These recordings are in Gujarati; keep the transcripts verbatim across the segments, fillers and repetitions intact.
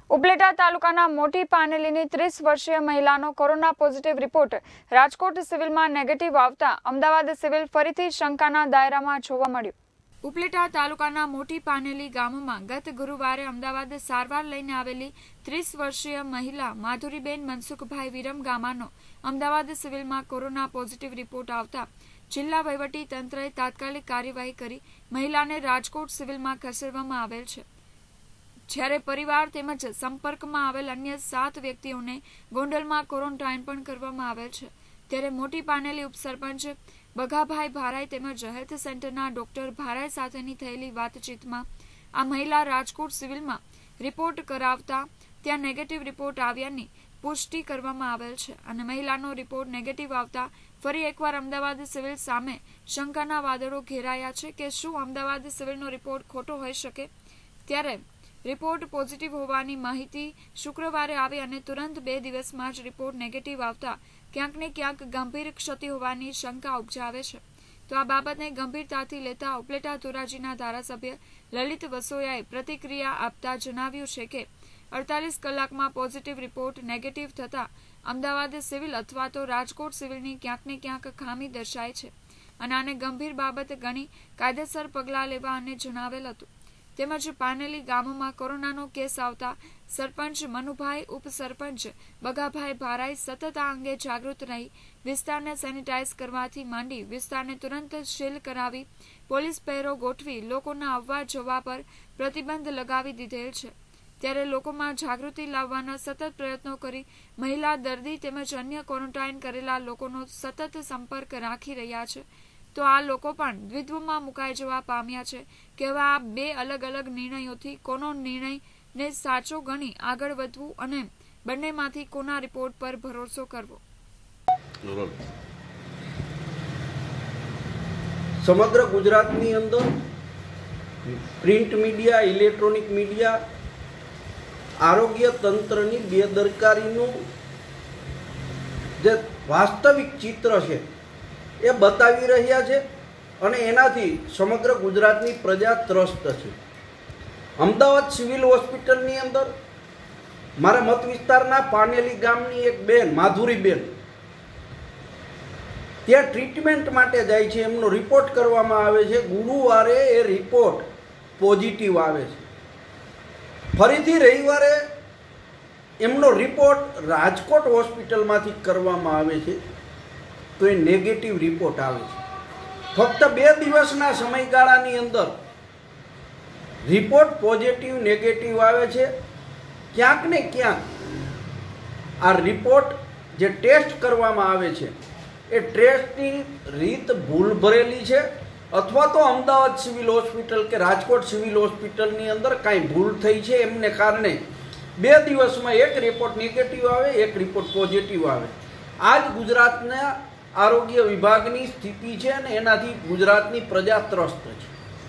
ઉપલેટા તાલુકાના મોટી પાનેલીની ત્રીસ વર્ષીય મહિલાનો કોરોના પોઝિટિવ રિપોર્ટ રાજકોટ સિવિલમાં નેગેટિવ આવતા અમદાવાદ સિવિલ ફરીથી શંકાના દાયરામાં જોવા મળ્યું. ઉપલેટા તાલુકાના મોટી પાનેલી ગામમાં ગત ગુરુવારે અમદાવાદ સારવાર લઈને આવેલી ત્રીસ વર્ષીય મહિલા માધુરીબેન મનસુખભાઈ વિરમગામાનો અમદાવાદ સિવિલમાં કોરોના પોઝિટિવ રિપોર્ટ આવતા જિલ્લા વહીવટી તંત્રએ તાત્કાલિક કાર્યવાહી કરી મહિલાને રાજકોટ સિવિલમાં ખસેડવામાં આવેલ છે. જ્યારે પરિવાર તેમજ સંપર્કમાં આવેલ અન્ય સાત વ્યક્તિઓને ગોંડલમાં ક્વોરન્ટાઇન પણ કરવામાં આવેલ છે. ત્યારે મોટી પાનેલી ઉપસરપંચ બઘાભાઈ ભારાઈ તેમજ હેલ્થ સેન્ટરના ડોક્ટર ભારાઈ સાથેની થયેલી વાતચીતમાં આ મહિલા રાજકોટ સિવિલમાં રિપોર્ટ કરાવતા ત્યાં નેગેટિવ રિપોર્ટ આવ્યાની પુષ્ટિ કરવામાં આવેલ છે અને મહિલાનો રિપોર્ટ નેગેટિવ આવતા ફરી એકવાર અમદાવાદ સિવિલ સામે શંકાના વાદળો ઘેરાયા છે કે શું અમદાવાદ સિવિલનો રિપોર્ટ ખોટો હોઈ શકે. ત્યારે રિપોર્ટ પોઝિટિવ હોવાની માહિતી શુક્રવારે આવી અને તુરંત બે દિવસમાં જ રિપોર્ટ નેગેટિવ આવતા ક્યાંક ને ક્યાંક ગંભીર ક્ષતિ હોવાની શંકા ઉપજાવે છે. તો આ બાબતને ગંભીરતાથી લેતા ઉપલેટા ધોરાજીના ધારાસભ્ય લલિત વસોયાએ પ્રતિક્રિયા આપતા જણાવ્યું છે કે અડતાલીસ કલાકમાં પોઝિટિવ રિપોર્ટ નેગેટિવ થતા અમદાવાદ સિવિલ અથવા તો રાજકોટ સિવિલની ક્યાંક ને ક્યાંક ખામી દર્શાય છે અને આને ગંભીર બાબત ગણી કાયદેસર પગલાં લેવા અને જણાવેલ હતું. તેમજ પાનેલી ગામમાં કોરોનાનો કેસ આવતા સરપંચ મનુભાઈ, ઉપસરપંચ બગાભાઈ ભારાઈ સતત આ અંગે જાગૃત રહી વિસ્તારને સેનિટાઈઝ કરવાથી માંડી વિસ્તારને તુરંત સીલ કરાવી પોલીસ પહેરો ગોઠવી લોકોના આવવા જવા પર પ્રતિબંધ લગાવી દીધેલ છે. ત્યારે લોકોમાં જાગૃતિ લાવવાના સતત પ્રયત્નો કરી મહિલા દર્દી તેમજ અન્ય ક્વોરન્ટાઇન કરેલા લોકોનો સતત સંપર્ક રાખી રહ્યા છે. તો આ લોકો પણ દ્વિધ્વમાં મુકાઈ જવા પામ્યા છે કે હવે આ બે અલગ અલગ નિર્ણયોથી કોનો નિર્ણયને સાચો ગણી આગળ વધવું અને બંનેમાંથી કોના રિપોર્ટ પર ભરોસો કરવો. સમગ્ર ગુજરાતની અંદર પ્રિન્ટ મીડિયા, ઇલેક્ટ્રોનિક મીડિયા આરોગ્ય તંત્રની બેદરકારીનું જે વાસ્તવિક ચિત્ર છે એ બતાવી રહ્યા છે અને એનાથી સમગ્ર ગુજરાતની પ્રજા ત્રસ્ત છે. અમદાવાદ સિવિલ હોસ્પિટલની અંદર મારા મત વિસ્તારના પાનેલી ગામની એક બેન માધુરીબેન ત્યાં ટ્રીટમેન્ટ માટે જાય છે. એમનો રિપોર્ટ કરવામાં આવે છે. ગુરુવારે એ રિપોર્ટ પોઝિટિવ આવે છે. ફરીથી રવિવારે એમનો રિપોર્ટ રાજકોટ હોસ્પિટલમાંથી કરવામાં આવે છે તો એ નેગેટિવ રિપોર્ટ આવે છે. ફક્ત બે દિવસના સમયગાળાની અંદર રિપોર્ટ પોઝિટિવ નેગેટિવ આવે છે. ક્યાંક ને ક્યાંક આ રિપોર્ટ જે ટેસ્ટ કરવામાં આવે છે એ ટેસ્ટની રીત ભૂલ ભરેલી છે અથવા તો અમદાવાદ સિવિલ હોસ્પિટલ કે રાજકોટ સિવિલ હોસ્પિટલની અંદર કાંઈ ભૂલ થઈ છે એમને કારણે બે દિવસમાં એક રિપોર્ટ નેગેટિવ આવે, એક રિપોર્ટ પોઝિટિવ આવે. આ જ ગુજરાતના આરોગ્ય વિભાગની સ્થિતિ છે અને એનાથી ગુજરાતની પ્રજા ત્રસ્ત છે.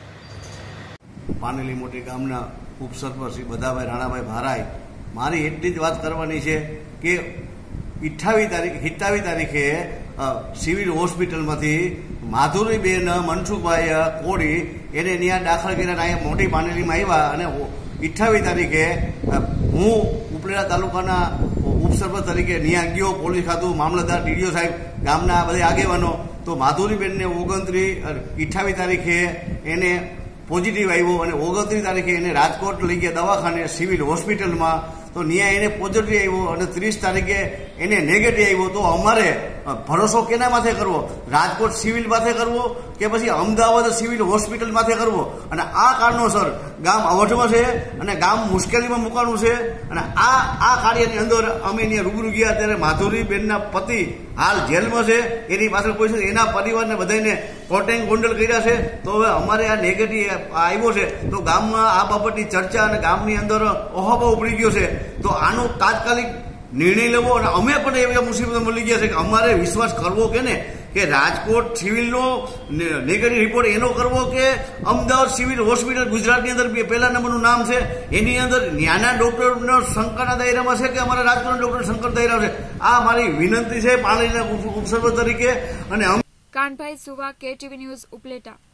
પાનેલી મોટી ગામના ઉપસરપંચ શ્રી બધાભાઈ રાણાભાઈ ભારાઈ, મારી એટલી જ વાત કરવાની છે કે અઠ્ઠાવીસ તારીખ સિત્તાવીસ તારીખે સિવિલ હોસ્પિટલમાંથી માધુરીબેન મનસુખભાઈ કોડી એને ત્યાં દાખલ કર્યા અહીંયા મોટી પાનેલીમાં આવ્યા અને અઠ્ઠાવીસ તારીખે હું ઉપલેટા તાલુકાના ઉપસરપંચ તરીકે ત્યાં ગયો. પોલીસ ખાતું, મામલતદાર, ડીડીઓ સાહેબ, ગામના બધા આગેવાનો. તો માધુરીબેનને ઓગણત્રીસ અઠ્ઠાવીસ તારીખે એને પોઝિટિવ આવ્યો અને ઓગણત્રીસ તારીખે એને રાજકોટ લઈ ગયા દવાખાને સિવિલ હોસ્પિટલમાં. તો ત્યાં એને પોઝિટિવ આવ્યો અને ત્રીસ તારીખે એને નેગેટિવ આવ્યો. તો અમારે ભરોસો કેના માથે કરવો? રાજકોટ સિવિલ માથે કરવો કે પછી અમદાવાદ સિવિલ હોસ્પિટલ માથે કરવો? અને આ કારણોસર ગામ અવઢમાં છે અને ગામ મુશ્કેલીમાં મુકાણું છે. અને આ આ કાર્યની અંદર અમે ત્યાં રૂબરૂ ગયા ત્યારે માધુરીબેનના પતિ હાલ જેલમાં છે, એની પાછળ કોઈ છે, એના પરિવારને બધાને કોટેંગ ગોંડલ કર્યા છે. તો હવે અમારે આ નેગેટિવ આવ્યો છે તો ગામમાં આ બાબતની ચર્ચા અને ગામની અંદર ઓહાપો ઉપડી ગયો છે. તો આનો તાત્કાલિક નિર્ણય લેવો અને અમે પણ એવી મુસીબત મળી ગયા છે કે અમારે વિશ્વાસ કરવો કે ને કે રાજકોટ સિવિલનો નેગેટિવ રિપોર્ટ એનો કરવો કે અમદાવાદ સિવિલ હોસ્પિટલ ગુજરાતની અંદર પહેલા નંબરનું નામ છે એની અંદર નાના ડોક્ટરનો શંકાના દાયરામાં છે કે અમારા રાજકોટના ડોક્ટર શંકર દાયરા છે. આ મારી વિનંતી છે પાણીના ઉપસર્ગ તરીકે. અને કાનભાઈ સુવા, કેટીવી ન્યૂઝ, ઉપલેટા.